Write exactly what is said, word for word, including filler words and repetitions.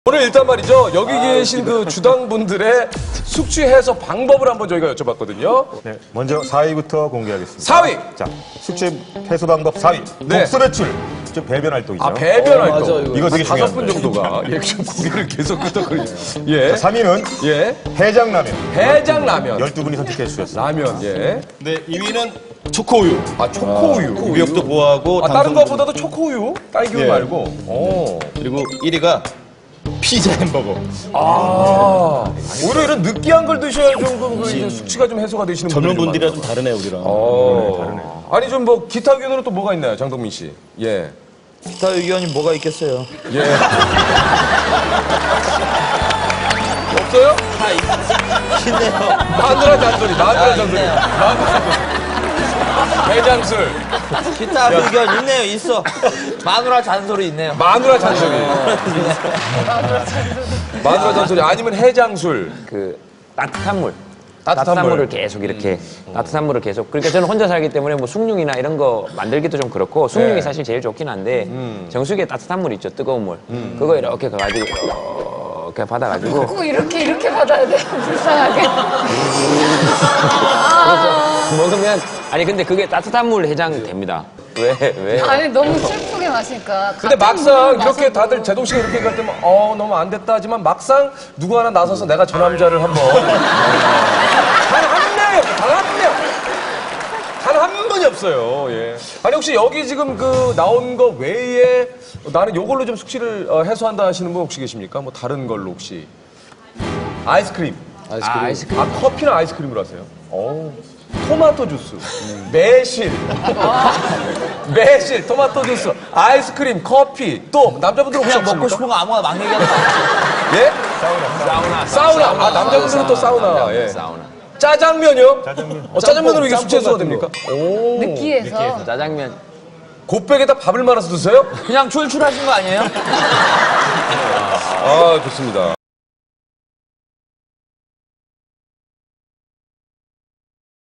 오늘 일단 말이죠. 여기 계신 그 주당분들의 숙취 해소 방법을 한번 저희가 여쭤봤거든요. 네, 먼저 사 위부터 공개하겠습니다. 사 위! 자, 숙취 해소 방법 사 위. 네. 독소 배출. 즉 배변 활동이죠. 아, 배변 어, 활동. 맞아, 이거. 이거 되게 다섯 중요한 분 거예요. 정도가 예, 지금 고개를 계속 끄덕거리죠. 예. 자, 삼 위는 예. 해장라면. 해장라면. 열두 분이 선택해 주셨어요. 라면. 예. 네, 이 위는 초코우유. 아, 초코우유. 미역도 보호하고 아, 다른 당성- 것보다도 초코우유? 딸기우유 예. 말고. 오. 그리고 일 위가 피자 햄버거. 아. 오히려 이런 느끼한 걸 드셔야 좀 그, 그 이제 숙취가 좀 해소가 되시는 분들이 전문분들이랑 좀 다르네, 우리랑. 어. 아니 좀 뭐 기타 의견으로 또 뭐가 있나요, 장동민 씨? 예. 기타 의견이 뭐가 있겠어요? 예. 없어요? 있네요. 마누라 잔소리, 마누라 잔소리. 마누라 잔소리. 해장술, 기타 의견 있네요, 있어. 마누라 잔소리 있네요. 마누라 잔소리. 마누라 잔소리 아니면 해장술. 그 따뜻한 물. 따뜻한 따뜻한, 물. 물을 계속 이렇게 따뜻한 물을 계속 그러니까 저는 혼자 살기 때문에 뭐 숭늉이나 이런 거 만들기도 좀 그렇고 숭늉이 네. 사실 제일 좋긴 한데 정수기에 따뜻한 물 있죠, 뜨거운 물 그거 이렇게 가가지고 이렇게 받아가지고 꼭 이렇게 이렇게 받아야 돼. 불쌍하게. 먹으면 아니 근데 그게 따뜻한 물 해장 됩니다. 왜 왜? 아니 너무 슬프게 마시니까. 근데 같은 막상 물을 이렇게 마셔도 다들 제동 씨가 이렇게 갈 때면 어 너무 안 됐다 하지만 막상 누구 하나 나서서 내가 저 남자를 한번 단 한 명이 없어, 단 한 명, 단 한 분이 없어요. 예. 아니 혹시 여기 지금 그 나온 거 외에 나는 요걸로 좀 숙취를 어, 해소한다 하시는 분 혹시 계십니까? 뭐 다른 걸로 혹시 아이스크림. 아이스크림. 아, 아이스크림. 아 커피는 아이스크림으로 하세요? 오. 토마토 주스, 매실, 매실, 토마토 주스, 아이스크림, 커피, 또 남자분들은 혹시 그냥 먹고 없습니까? 싶은 거 아무거나 막 얘기하는 거. 예? 사우나 사우나. 아 남자분들은 또 사우나. 예. 사우나. 짜장면이요? 짜장면. 어, 짜장면으로 이게 숙취 해소가 됩니까? 오. 느끼해서. 짜장면 곱백에다 밥을 말아서 드세요? 그냥 출출하신 거 아니에요? 아 좋습니다.